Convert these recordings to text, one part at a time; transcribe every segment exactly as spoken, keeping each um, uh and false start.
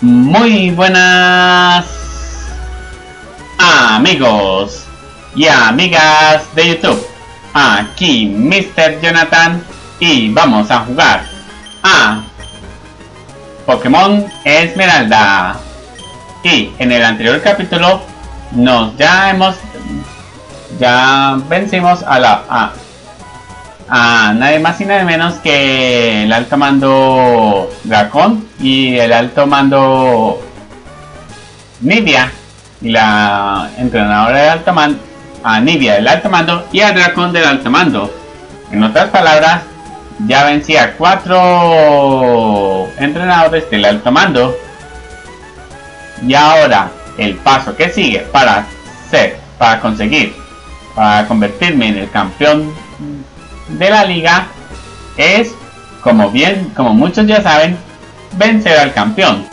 Muy buenas amigos y amigas de YouTube. Aquí mister Jonathan y vamos a jugar a Pokémon Esmeralda. Y en el anterior capítulo nos ya hemos ya vencimos a la a, a nadie más y nada menos que el alto mando Dracón y el alto mando Nivea, y la entrenadora del alto mando, a Nivea del alto mando y al Dracón del alto mando. En otras palabras, ya vencí a cuatro entrenadores del alto mando. Y ahora el paso que sigue para ser, para conseguir, para convertirme en el campeón de la liga es, como bien, como muchos ya saben, vencer al campeón.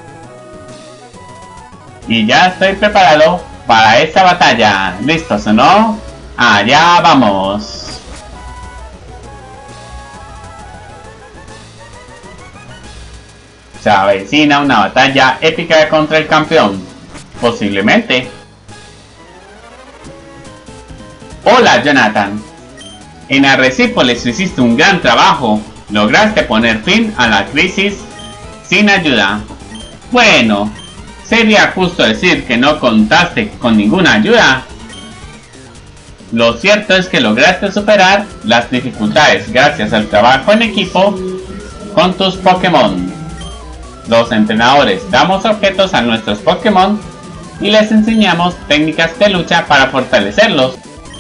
Y ya estoy preparado para esta batalla. ¿Listos o no? Allá vamos. Se avecina una batalla épica contra el campeón. Posiblemente. Hola, Jonathan. En Arrecípolis hiciste un gran trabajo. Lograste poner fin a la crisis sin ayuda. Bueno, sería justo decir que no contaste con ninguna ayuda. Lo cierto es que lograste superar las dificultades gracias al trabajo en equipo con tus Pokémon. Los entrenadores damos objetos a nuestros Pokémon y les enseñamos técnicas de lucha para fortalecerlos.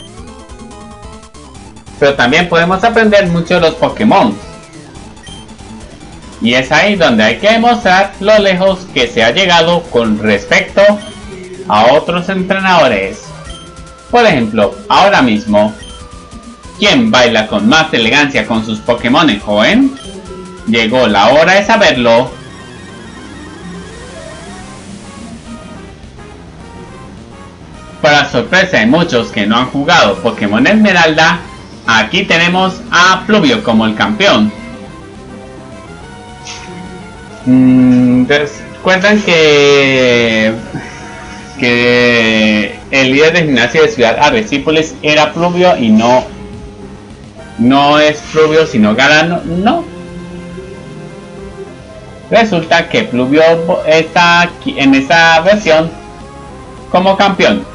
Pero también podemos aprender mucho de los Pokémon. Y es ahí donde hay que demostrar lo lejos que se ha llegado con respecto a otros entrenadores. Por ejemplo, ahora mismo, ¿quién baila con más elegancia con sus Pokémon en joven? Llegó la hora de saberlo. Para sorpresa de muchos que no han jugado Pokémon Esmeralda, aquí tenemos a Pluvio como el campeón. Mm, recuerdan que que el líder de gimnasia de Ciudad Arrecípolis era Pluvio y no no es Pluvio sino Galano. No. Resulta que Pluvio está aquí en esta versión como campeón.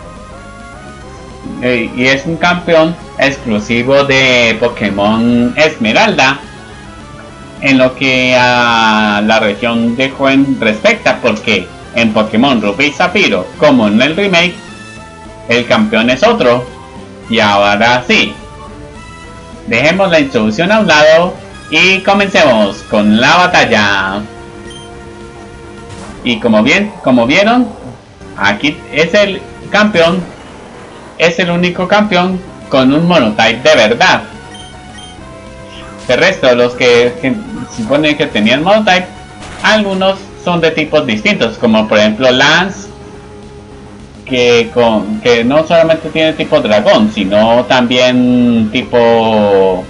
Y es un campeón exclusivo de Pokémon Esmeralda en lo que a la región de joven respecta, porque en Pokémon Rubí y Zafiro, como en el remake, el campeón es otro. Y ahora sí, dejemos la introducción a un lado y comencemos con la batalla. Y como bien, como vieron, aquí es el campeón, es el único campeón con un monotype de verdad. El resto, los que, que suponen que tenían monotype, algunos son de tipos distintos, como por ejemplo Lance, que con que no solamente tiene tipo dragón, sino también tipo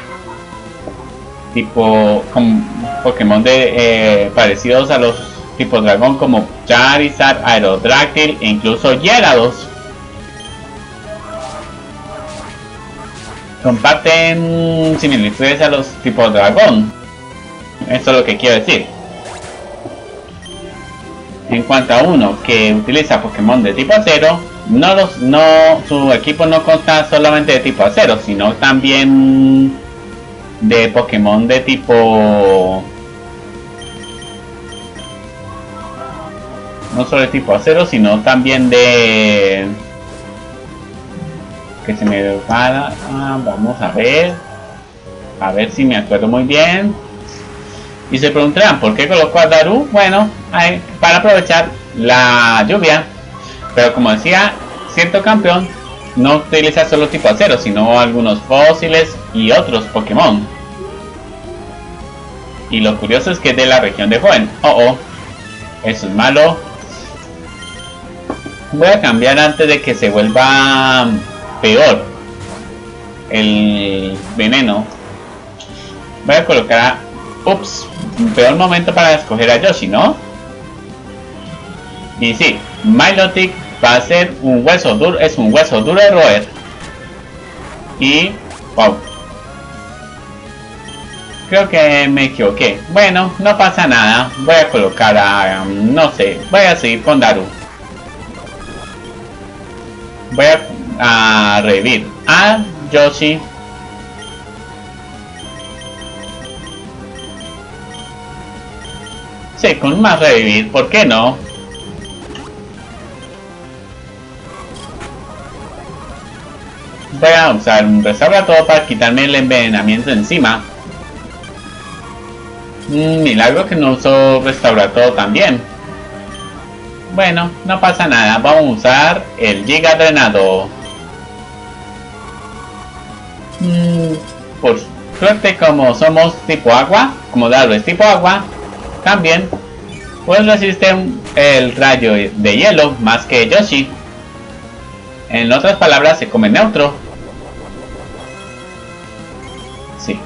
tipo con Pokémon de eh, parecidos a los tipos dragón, como Charizard, Aerodactyl e incluso Gyarados. Comparten similitudes a los tipos dragón. Eso es lo que quiero decir. En cuanto a uno que utiliza Pokémon de tipo acero, no los, no, su equipo no consta solamente de tipo acero, sino también de Pokémon de tipo, no solo de tipo acero, sino también de, que se me va, ah, vamos a ver, a ver si me acuerdo muy bien. Y se preguntarán ¿por qué colocó a Daru? Bueno, hay, para aprovechar la lluvia. Pero como decía, cierto campeón no utiliza solo tipo acero, sino algunos fósiles y otros Pokémon. Y lo curioso es que es de la región de joven. Oh, oh, eso es malo. Voy a cambiar antes de que se vuelva peor el veneno. Voy a colocar a... Ups, peor momento para escoger a Yoshi, ¿no? Y sí, Milotic va a ser un hueso duro, es un hueso duro de roer. Y... wow. Creo que me equivoqué. Bueno, no pasa nada. Voy a colocar a... Um, no sé, voy a seguir con Daru. Voy a, a revivir a Yoshi. Sí, con más revivir, ¿por qué no? Voy a usar un restaura todo para quitarme el envenenamiento encima. Mm, milagro que no uso restaura todo también. Bueno, no pasa nada, vamos a usar el Giga Drenado. Mm, por suerte, como somos tipo agua, como Daru es tipo agua, también pues resiste el rayo de hielo más que Yoshi. En otras palabras, se come neutro. Sí.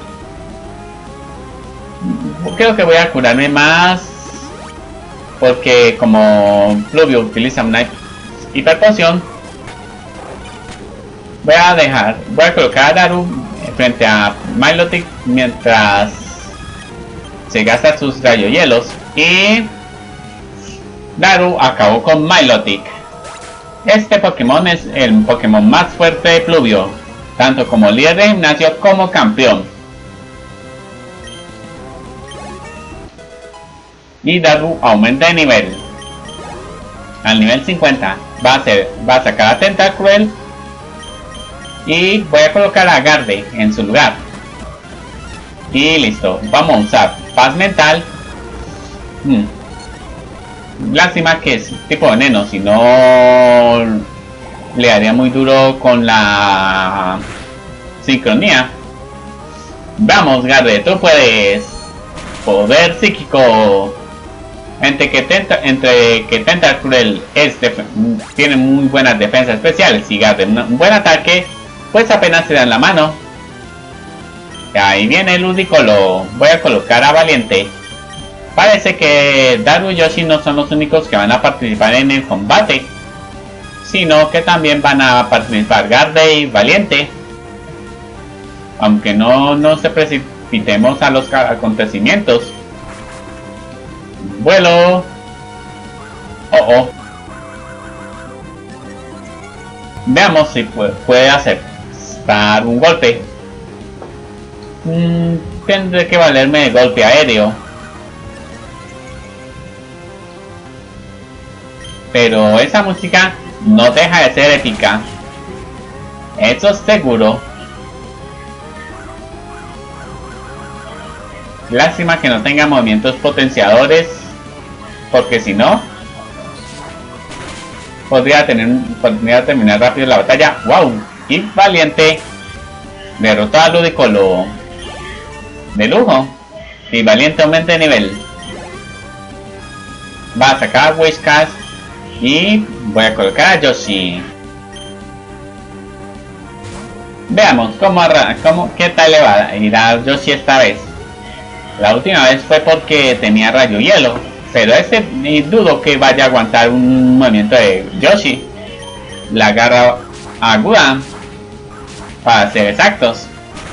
Creo que voy a curarme más, porque como Pluvio utiliza una hiper poción, voy a dejar, voy a colocar a Daru frente a Milotic mientras se gasta sus rayos hielos, y Daru acabó con Milotic. Este Pokémon es el Pokémon más fuerte de Pluvio, tanto como líder de gimnasio como campeón. Y Daru aumenta de nivel. Al nivel cincuenta va a, hacer, va a sacar a Tentacruel. Y voy a colocar a Garde en su lugar. Y listo, vamos a usar Paz Mental. Hmm. Lástima que es tipo veneno, si no le haría muy duro con la sincronía. Vamos, Garde, tú puedes. Poder psíquico. Entre que Tenta, entre que Tentacruel es tiene muy buenas defensas especiales y Garde un buen ataque, pues apenas se dan la mano. Ahí viene el Ludicolo. Voy a colocar a Valiente. Parece que Daru y Yoshi no son los únicos que van a participar en el combate, sino que también van a participar Garde y Valiente. Aunque no, no se precipitemos a los acontecimientos. Vuelo. Oh, oh. Veamos si puede, puede hacer dar un golpe. Mm, tendré que valerme de golpe aéreo. Pero esa música no deja de ser épica. Eso es seguro. Lástima que no tenga movimientos potenciadores, porque si no podría tener podría terminar rápido la batalla. Wow, y Valiente derrotó a Ludicolo de lujo. Y Valiente aumenta de nivel. Va a sacar Whiskas y voy a colocar a Yoshi. Veamos cómo, cómo qué tal le va a ir a Yoshi esta vez. La última vez fue porque tenía rayo hielo, pero este ni dudo que vaya a aguantar un movimiento de Yoshi. La garra aguda, para ser exactos.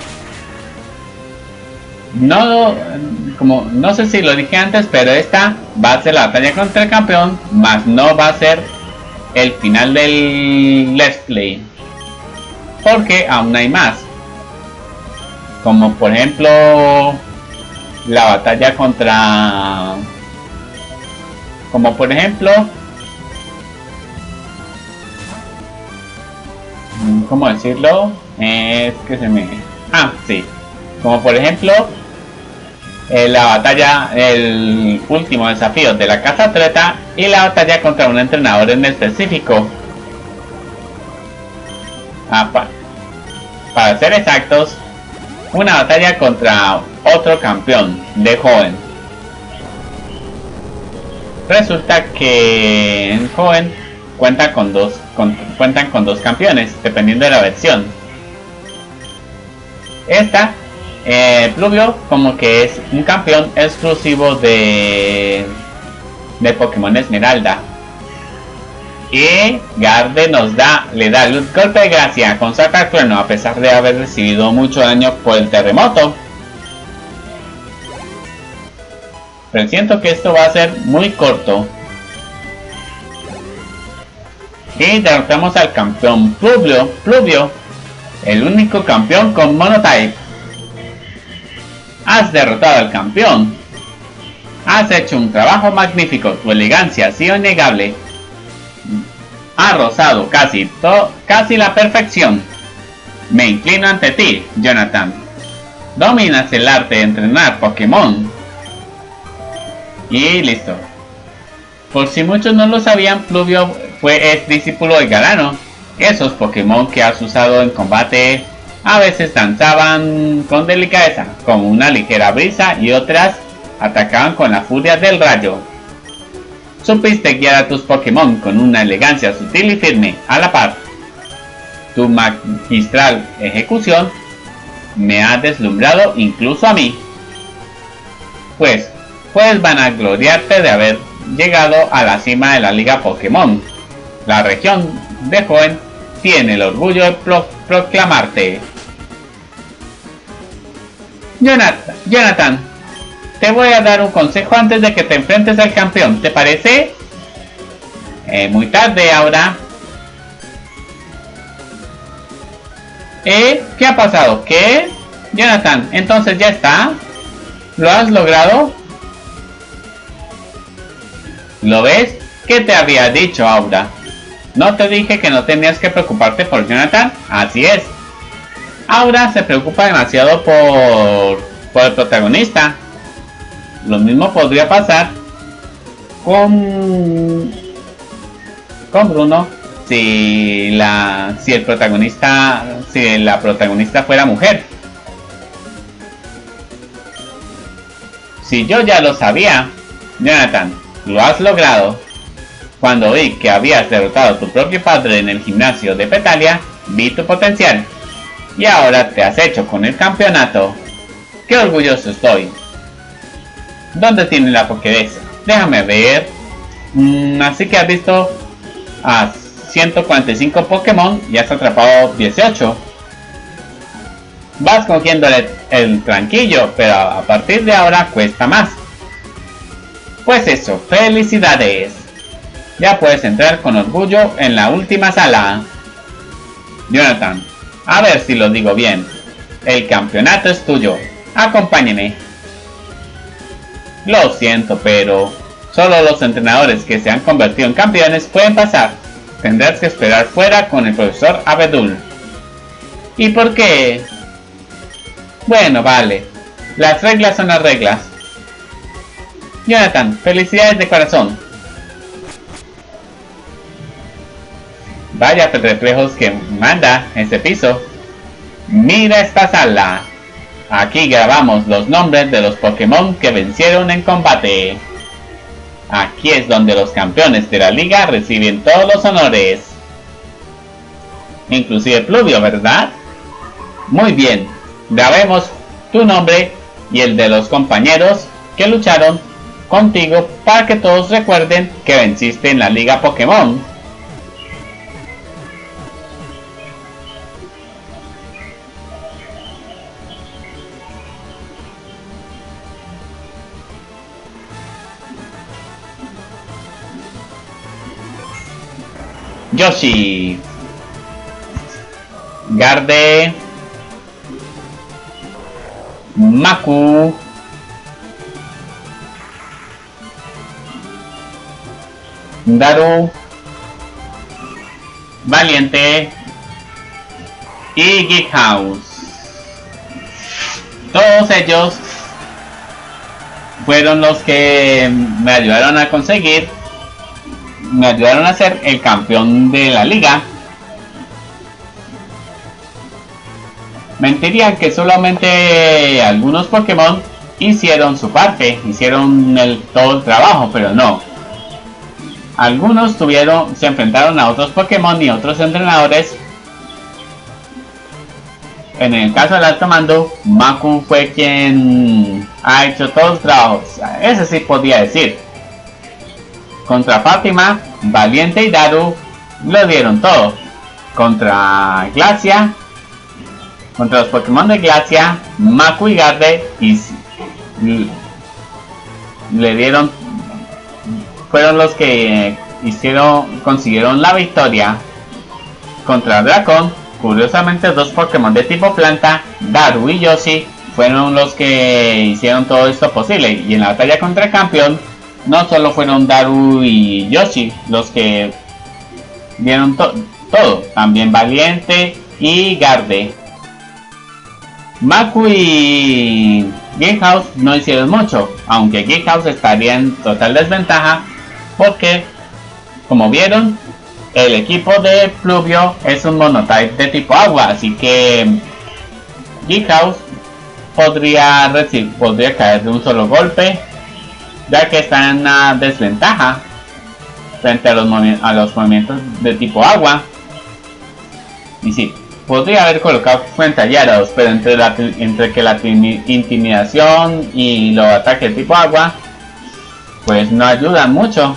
No, como no sé si lo dije antes, pero esta va a ser la batalla contra el campeón, más no va a ser el final del Let's Play, porque aún hay más, como por ejemplo la batalla contra, como por ejemplo, ¿cómo decirlo? Es que se me, ah, sí, como por ejemplo eh, la batalla, el último desafío de la Casa Treta y la batalla contra un entrenador en específico. Ah, pa para ser exactos, una batalla contra otro campeón de joven. Resulta que en joven cuenta con dos, con, cuentan con dos campeones, dependiendo de la versión. Esta, eh, Pluvio, como que es un campeón exclusivo de, de Pokémon Esmeralda. Y Garde nos da, le da el golpe de gracia con sacar trueno a pesar de haber recibido mucho daño por el terremoto. Pero siento que esto va a ser muy corto. Y derrotamos al campeón Pluvio, Pluvio, el único campeón con Monotype. Has derrotado al campeón. Has hecho un trabajo magnífico, tu elegancia ha sido innegable. Ha rozado casi, to casi la perfección. Me inclino ante ti, Jonathan. Dominas el arte de entrenar Pokémon. Y listo. Por si muchos no lo sabían, Pluvio fue ex discípulo de Galano. Esos Pokémon que has usado en combate a veces danzaban con delicadeza, como una ligera brisa, y otras atacaban con la furia del rayo. Supiste guiar a tus Pokémon con una elegancia sutil y firme, a la par. Tu magistral ejecución me ha deslumbrado incluso a mí. Pues, puedes vanagloriarte de haber llegado a la cima de la Liga Pokémon. La región de Hoenn tiene el orgullo de pro proclamarte. Jonathan, Jonathan, te voy a dar un consejo antes de que te enfrentes al campeón, ¿te parece? Eh, muy tarde ahora. ¿Eh? ¿Qué ha pasado? ¿Qué? Jonathan, entonces ya está. ¿Lo has logrado? ¿Lo ves? ¿Qué te había dicho, Aura? ¿No te dije que no tenías que preocuparte por Jonathan? Así es. Aura se preocupa demasiado por, por el protagonista. Lo mismo podría pasar con, con Bruno si la si el protagonista si la protagonista fuera mujer. Si yo ya lo sabía, Jonathan, lo has logrado. Cuando vi que habías derrotado a tu propio padre en el gimnasio de Petalia, vi tu potencial. Y ahora te has hecho con el campeonato. ¡Qué orgulloso estoy! ¿Dónde tiene la Pokédex? Déjame ver. Mm, así que has visto a ciento cuarenta y cinco Pokémon y has atrapado dieciocho. Vas cogiendo el, el tranquillo, pero a partir de ahora cuesta más. Pues eso, felicidades. Ya puedes entrar con orgullo en la última sala. Jonathan, a ver si lo digo bien. El campeonato es tuyo. Acompáñeme. Lo siento, pero solo los entrenadores que se han convertido en campeones pueden pasar. Tendrás que esperar fuera con el profesor Abedul. ¿Y por qué? Bueno, vale. Las reglas son las reglas. Jonathan, felicidades de corazón. Vaya reflejos que manda este piso. Mira esta sala. Aquí grabamos los nombres de los Pokémon que vencieron en combate. Aquí es donde los campeones de la liga reciben todos los honores. Inclusive Pluvio, ¿verdad? Muy bien. Grabemos tu nombre y el de los compañeros que lucharon contigo para que todos recuerden que venciste en la liga Pokémon. Yoshi, Garde, Maku, Daru, Valiente y Geek House. Todos ellos fueron los que me ayudaron a conseguir me ayudaron a ser el campeón de la liga. Mentirían que solamente algunos Pokémon hicieron su parte, hicieron el, todo el trabajo, pero no. Algunos tuvieron, se enfrentaron a otros Pokémon y otros entrenadores. En el caso del alto mando, Maku fue quien ha hecho todos los trabajos. Ese sí podía decir. Contra Fátima Valiente y Daru lo dieron todo. Contra Glacia, contra los Pokémon de Glacia, Maku y Garde, y le dieron, fueron los que hicieron, consiguieron la victoria contra Dracon. Curiosamente, dos Pokémon de tipo planta, Daru y Yoshi, fueron los que hicieron todo esto posible. Y en la batalla contra el campeón, no solo fueron Daru y Yoshi los que dieron to todo, también Valiente y Garde. Maku y Gatehouse no hicieron mucho, aunque Gatehouse estaría en total desventaja porque, como vieron, el equipo de Pluvio es un monotype de tipo agua, así que Gatehouse podría recibir, podría caer de un solo golpe, ya que está en una desventaja frente a los, a los movimientos de tipo agua. Y sí, podría haber colocado frente a Gyarados, pero entre, la, entre que la intimidación y los ataques de tipo agua, pues no ayudan mucho.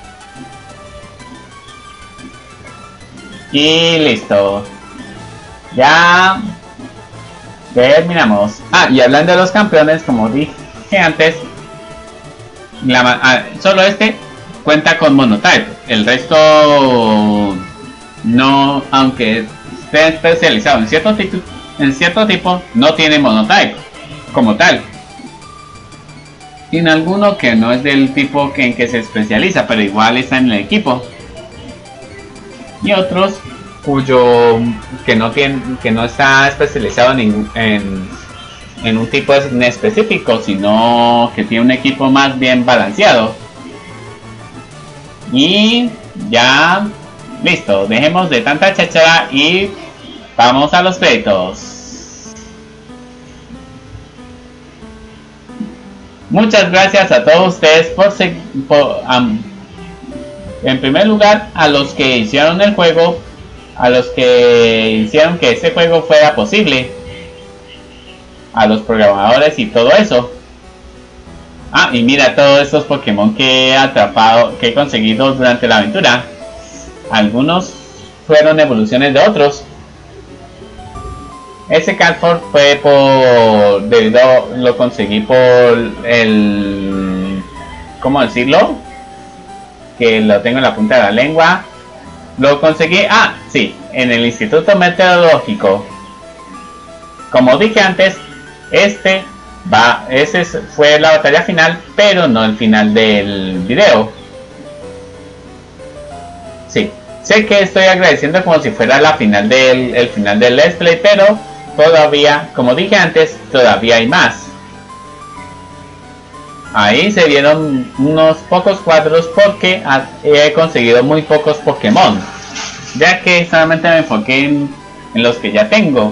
Y listo. Ya terminamos. Ah, y hablando de los campeones, como dije antes, la, ah, solo este cuenta con monotype. El resto no, aunque esté especializado en cierto tipo, en cierto tipo, no tiene monotype como tal. Tiene alguno que no es del tipo que, en que se especializa, pero igual está en el equipo. Y otros cuyo que no tiene, que no está especializado en, en, en un tipo en específico, sino que tiene un equipo más bien balanceado. Y ya listo, dejemos de tanta cháchara y vamos a los créditos. Muchas gracias a todos ustedes por, por um, en primer lugar, a los que hicieron el juego, a los que hicieron que ese juego fuera posible, a los programadores y todo eso. Ah, y mira todos estos Pokémon que he atrapado, que he conseguido durante la aventura. Algunos fueron evoluciones de otros. Ese Calfor fue por, debido, lo conseguí por el, ¿cómo decirlo? Que lo tengo en la punta de la lengua. Lo conseguí, ah, sí, en el Instituto Meteorológico. Como dije antes, este va, ese fue la batalla final, pero no el final del video. Sí, sé que estoy agradeciendo como si fuera la final del, el final del Let's Play, pero todavía, como dije antes, todavía hay más. Ahí se vieron unos pocos cuadros porque he conseguido muy pocos Pokémon, ya que solamente me enfoqué en, en los que ya tengo.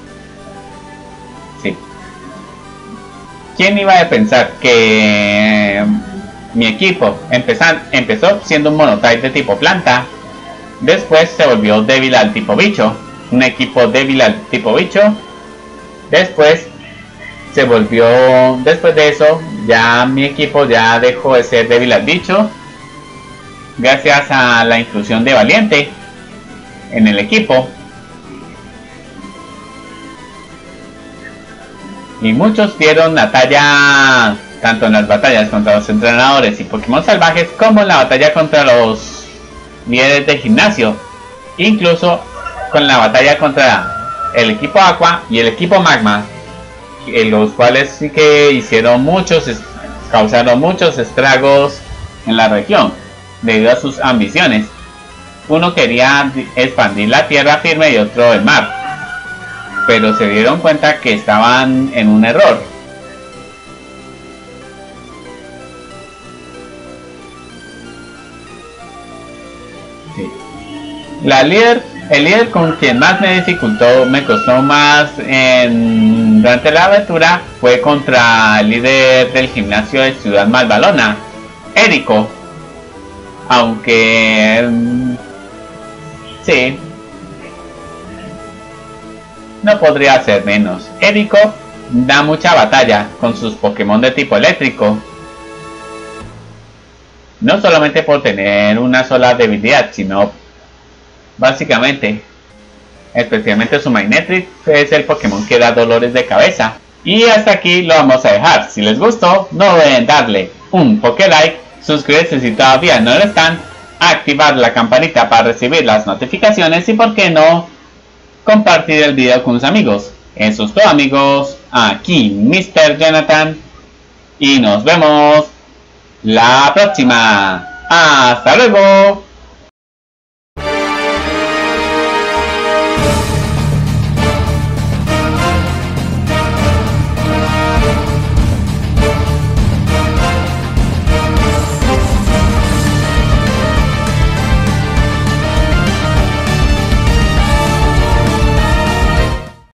Sí. ¿Quién iba a pensar que mi equipo empezó, empezó siendo un monotype de tipo planta? Después se volvió débil al tipo bicho. Un equipo débil al tipo bicho. Después se volvió, después de eso, ya mi equipo ya dejó de ser débil al bicho, gracias a la inclusión de Valiente en el equipo. Y muchos dieron la talla, tanto en las batallas contra los entrenadores y Pokémon salvajes, como en la batalla contra los líderes de gimnasio, incluso con la batalla contra el equipo Aqua y el equipo Magma, los cuales sí que hicieron muchos, causaron muchos estragos en la región debido a sus ambiciones. Uno quería expandir la tierra firme y otro el mar, pero se dieron cuenta que estaban en un error. Sí. La líder El líder con quien más me dificultó, me costó más en, durante la aventura, fue contra el líder del gimnasio de Ciudad Malvalona, Érico. Aunque sí, no podría ser menos. Érico da mucha batalla con sus Pokémon de tipo eléctrico. no solamente por tener una sola debilidad, sino básicamente, especialmente su Magnetric es el Pokémon que da dolores de cabeza. Y hasta aquí lo vamos a dejar. Si les gustó, no deben darle un Poké-like, suscribirse si todavía no lo están, activar la campanita para recibir las notificaciones y, por qué no, compartir el video con sus amigos. Eso es todo, amigos. Aquí mister Jonathan y nos vemos la próxima. ¡Hasta luego!